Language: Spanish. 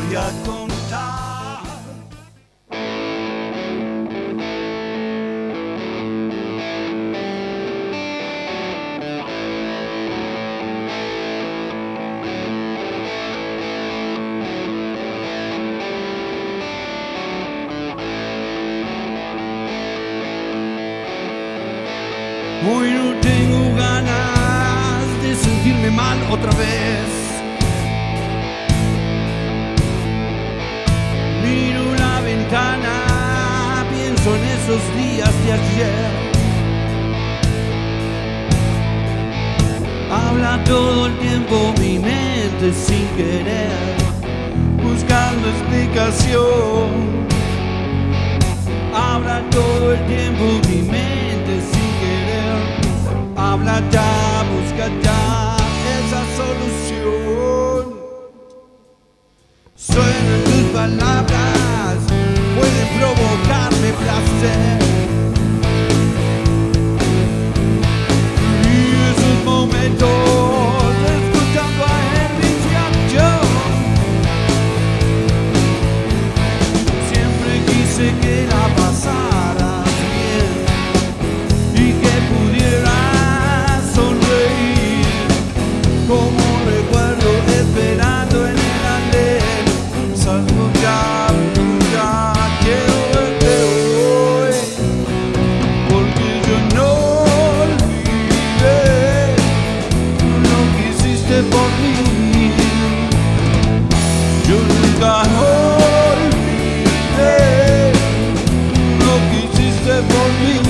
voy a contar. Hoy no tengo ganas de sentirme mal otra vez. Miro la ventana, pienso en esos días de ayer. Habla todo el tiempo mi mente sin querer, buscando explicación. Habla todo el tiempo mi mente sin querer. Habla ya, busca ya esa solución. Suenan tus palabras, pueden provocarme placer. Y esos momentos escuchando a Elvis Crespo. Siempre quise que la pasaras bien y que pudieras sonreír, como recuerdo esperando en el andén. Salgo ya, quiero verte hoy, porque yo no olvidé lo que hiciste por mí. Yo nunca olvidé lo que hiciste por mí.